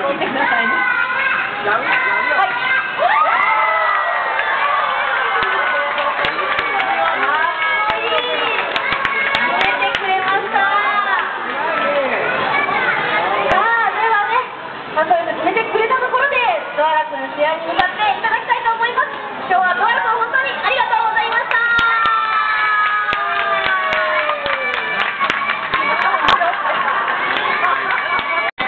見てくださいね。はい。決めてくれたところで、ドアラ君試合に向かっていただきたいと思います。今日はドアラ君本当にありがとう。